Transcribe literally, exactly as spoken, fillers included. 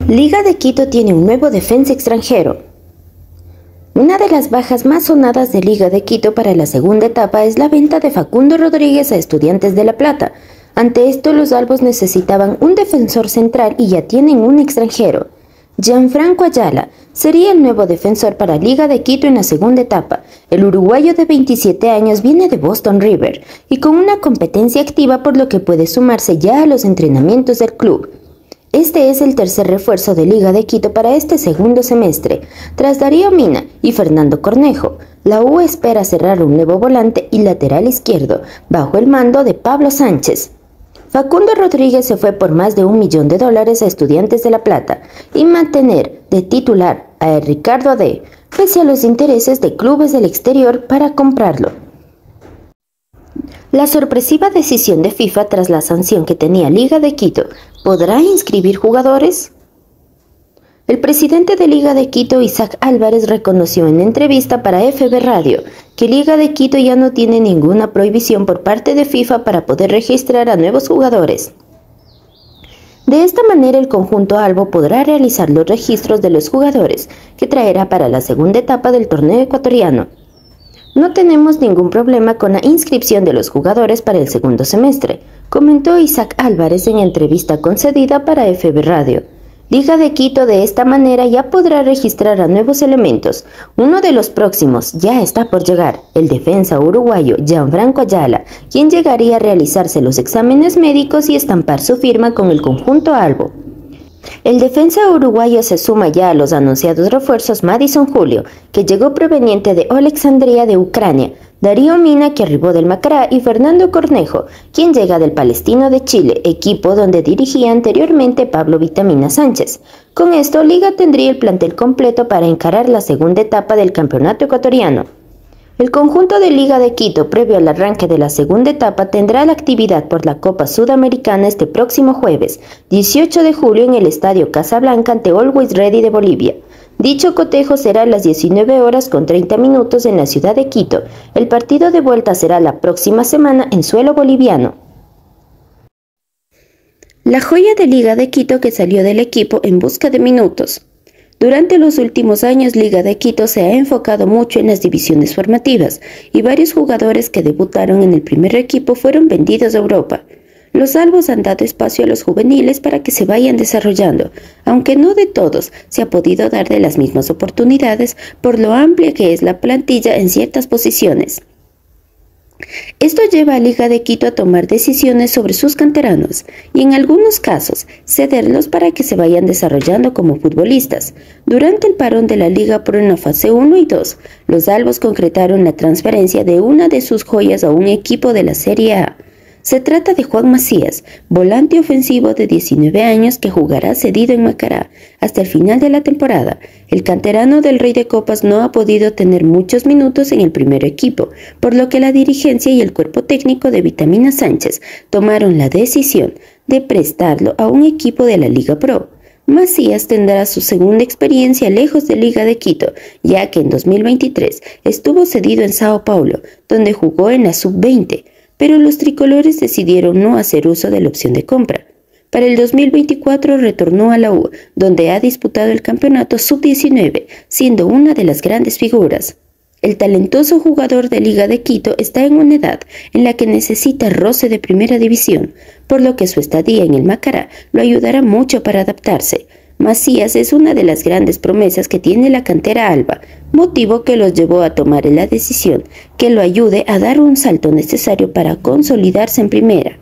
Liga de Quito tiene un nuevo defensa extranjero. Una de las bajas más sonadas de Liga de Quito para la segunda etapa es la venta de Facundo Rodríguez a Estudiantes de La Plata. Ante esto, los albos necesitaban un defensor central y ya tienen un extranjero. Gianfranco Ayala sería el nuevo defensor para Liga de Quito en la segunda etapa. El uruguayo de veintisiete años viene de Boston River y con una competencia activa, por lo que puede sumarse ya a los entrenamientos del club. Este es el tercer refuerzo de Liga de Quito para este segundo semestre. Tras Darío Mina y Fernando Cornejo, la U espera cerrar un nuevo volante y lateral izquierdo, bajo el mando de Pablo Sánchez. Facundo Rodríguez se fue por más de un millón de dólares a Estudiantes de La Plata y mantener de titular a Ricardo Ade, pese a los intereses de clubes del exterior para comprarlo. La sorpresiva decisión de FIFA tras la sanción que tenía Liga de Quito, ¿podrá inscribir jugadores? El presidente de Liga de Quito, Isaac Álvarez, reconoció en entrevista para F B Radio que Liga de Quito ya no tiene ninguna prohibición por parte de FIFA para poder registrar a nuevos jugadores. De esta manera, el conjunto albo podrá realizar los registros de los jugadores que traerá para la segunda etapa del torneo ecuatoriano. No tenemos ningún problema con la inscripción de los jugadores para el segundo semestre, comentó Isaac Álvarez en entrevista concedida para F B Radio. Liga de Quito de esta manera ya podrá registrar a nuevos elementos. Uno de los próximos ya está por llegar, el defensa uruguayo Gianfranco Ayala, quien llegaría a realizarse los exámenes médicos y estampar su firma con el conjunto albo. El defensa uruguayo se suma ya a los anunciados refuerzos Madison Julio, que llegó proveniente de Alexandria de Ucrania, Darío Mina, que arribó del Macará, y Fernando Cornejo, quien llega del Palestino de Chile, equipo donde dirigía anteriormente Pablo Vitamina Sánchez. Con esto, Liga tendría el plantel completo para encarar la segunda etapa del campeonato ecuatoriano. El conjunto de Liga de Quito, previo al arranque de la segunda etapa, tendrá la actividad por la Copa Sudamericana este próximo jueves, dieciocho de julio, en el Estadio Casablanca ante Always Ready de Bolivia. Dicho cotejo será a las diecinueve horas con treinta minutos en la ciudad de Quito. El partido de vuelta será la próxima semana en suelo boliviano. La joya de Liga de Quito que salió del equipo en busca de minutos. Durante los últimos años, Liga de Quito se ha enfocado mucho en las divisiones formativas y varios jugadores que debutaron en el primer equipo fueron vendidos a Europa. Los albos han dado espacio a los juveniles para que se vayan desarrollando, aunque no de todos se ha podido dar de las mismas oportunidades por lo amplia que es la plantilla en ciertas posiciones. Esto lleva a Liga de Quito a tomar decisiones sobre sus canteranos y en algunos casos cederlos para que se vayan desarrollando como futbolistas. Durante el parón de la Liga por una fase uno y dos, los albos concretaron la transferencia de una de sus joyas a un equipo de la Serie A. Se trata de Juan Macías, volante ofensivo de diecinueve años que jugará cedido en Macará hasta el final de la temporada. El canterano del Rey de Copas no ha podido tener muchos minutos en el primer equipo, por lo que la dirigencia y el cuerpo técnico de Vitamina Sánchez tomaron la decisión de prestarlo a un equipo de la Liga Pro. Macías tendrá su segunda experiencia lejos de Liga de Quito, ya que en dos mil veintitrés estuvo cedido en Sao Paulo, donde jugó en la sub veinte. Pero los tricolores decidieron no hacer uso de la opción de compra. Para el dos mil veinticuatro retornó a la U, donde ha disputado el campeonato sub diecinueve, siendo una de las grandes figuras. El talentoso jugador de Liga de Quito está en una edad en la que necesita roce de primera división, por lo que su estadía en el Macará lo ayudará mucho para adaptarse. Macías es una de las grandes promesas que tiene la cantera alba, motivo que los llevó a tomar la decisión que lo ayude a dar un salto necesario para consolidarse en primera.